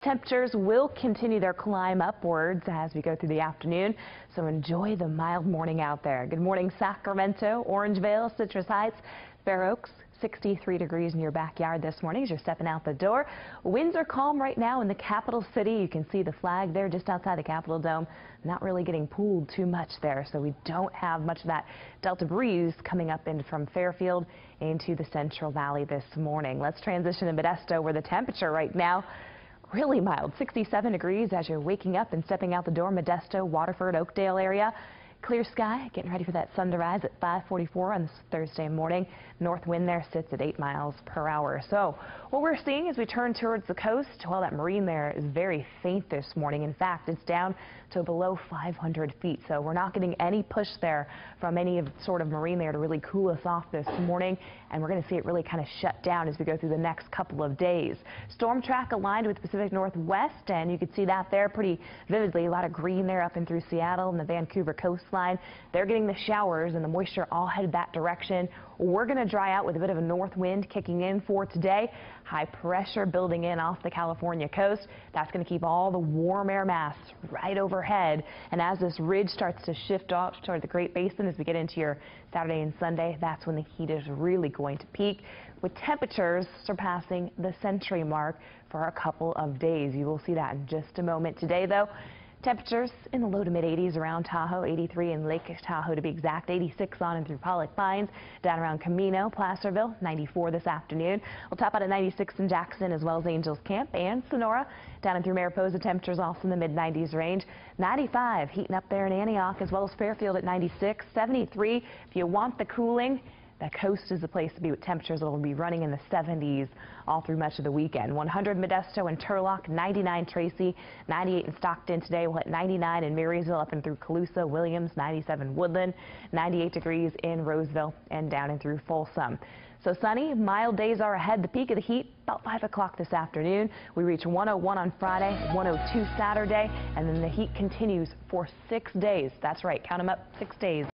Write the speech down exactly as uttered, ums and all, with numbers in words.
temperatures will continue their climb upwards as we go through the afternoon, so enjoy the mild morning out there. Good morning, Sacramento, Orangevale, Citrus Heights, Fair Oaks. sixty-three degrees in your backyard this morning as you're stepping out the door. Winds are calm right now in the capital city. You can see the flag there just outside the Capitol Dome. Not really getting pulled too much there, so we don't have much of that Delta breeze coming up in from Fairfield into the Central Valley this morning. Let's transition to Modesto, where the temperature right now really mild, sixty-seven degrees as you're waking up and stepping out the door. Modesto, Waterford, Oakdale area. Clear sky, getting ready for that sun to rise at five forty-four on this Thursday morning. North wind there sits at eight miles per hour. So what we're seeing as we turn towards the coast, well, that marine there is very faint this morning. In fact, it's down to below five hundred feet. So we're not getting any push there from any of sort of marine there to really cool us off this morning. And we're going to see it really kind of shut down as we go through the next couple of days. Storm track aligned with the Pacific Northwest, and you can see that there pretty vividly. A lot of green there up and through Seattle and the Vancouver coast line. They're getting the showers and the moisture all headed that direction. We're going to dry out with a bit of a north wind kicking in for today. High pressure building in off the California coast. That's going to keep all the warm air mass right overhead. And as this ridge starts to shift off toward the Great Basin as we get into your Saturday and Sunday, that's when the heat is really going to peak, with temperatures surpassing the century mark for a couple of days. You will see that in just a moment. Today, though, temperatures in the low to mid eighties around Tahoe, eighty-three in Lake Tahoe to be exact, eighty-six on and through Pollock Pines, down around Camino, Placerville, ninety-four this afternoon. We'll top out at ninety-six in Jackson as well as Angels Camp and Sonora. Down and through Mariposa, temperatures also in the mid nineties range. ninety-five heating up there in Antioch as well as Fairfield at ninety-six, seventy-three if you want the cooling. The coast is the place to be with temperatures that will be running in the seventies all through much of the weekend. one hundred Modesto and Turlock, ninety-nine Tracy, ninety-eight in Stockton today. We'll hit ninety-nine in Marysville up and through Colusa, Williams, ninety-seven Woodland, ninety-eight degrees in Roseville and down and through Folsom. So sunny, mild days are ahead. The peak of the heat about five o'clock this afternoon. We reach one oh one on Friday, one oh two Saturday, and then the heat continues for six days. That's right, count them up, six days.